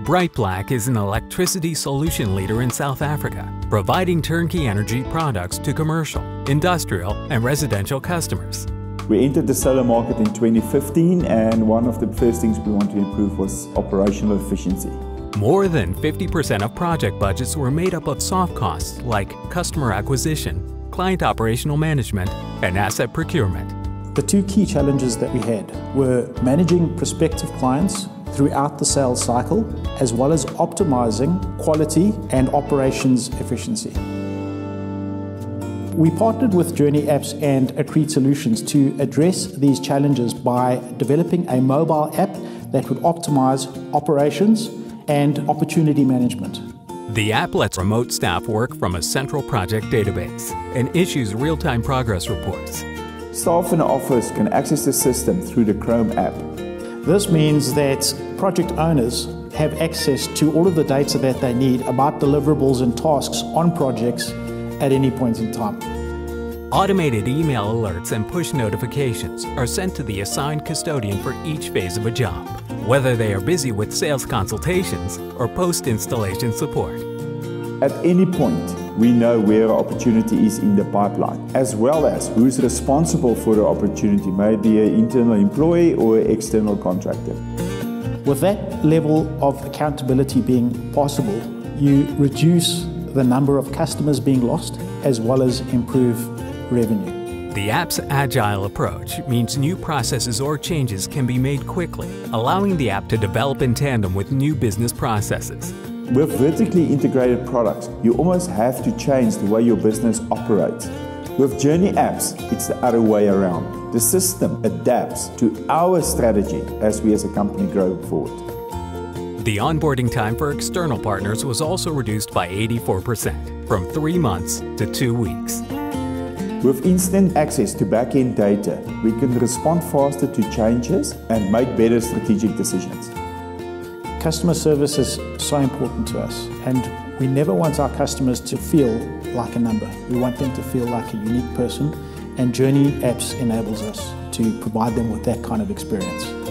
BrightBlack is an electricity solution leader in South Africa, providing turnkey energy products to commercial, industrial, and residential customers. We entered the solar market in 2015, and one of the first things we wanted to improve was operational efficiency. More than 50% of project budgets were made up of soft costs like customer acquisition, client operational management, and asset procurement. The two key challenges that we had were managing prospective clients throughout the sales cycle, as well as optimizing quality and operations efficiency. We partnered with JourneyApps and Accrete Solutions to address these challenges by developing a mobile app that would optimize operations and opportunity management. The app lets remote staff work from a central project database and issues real-time progress reports. Staff in the office can access the system through the Chrome app. This means that project owners have access to all of the data that they need about deliverables and tasks on projects at any point in time. Automated email alerts and push notifications are sent to the assigned custodian for each phase of a job, whether they are busy with sales consultations or post-installation support. At any point, we know where an opportunity is in the pipeline, as well as who's responsible for the opportunity, maybe an internal employee or an external contractor. With that level of accountability being possible, you reduce the number of customers being lost, as well as improve revenue. The app's agile approach means new processes or changes can be made quickly, allowing the app to develop in tandem with new business processes. With vertically integrated products, you almost have to change the way your business operates. With JourneyApps, it's the other way around. The system adapts to our strategy as we as a company grow forward. The onboarding time for external partners was also reduced by 84%, from 3 months to 2 weeks. With instant access to back-end data, we can respond faster to changes and make better strategic decisions. Customer service is so important to us, and we never want our customers to feel like a number. We want them to feel like a unique person, and JourneyApps enables us to provide them with that kind of experience.